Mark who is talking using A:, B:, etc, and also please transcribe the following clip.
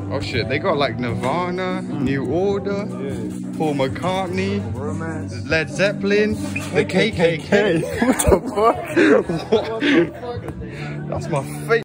A: Oh shit, they got like Nirvana, New Order, Paul McCartney, Led Zeppelin, the KKK. What the fuck? What the fuck? That's my favorite.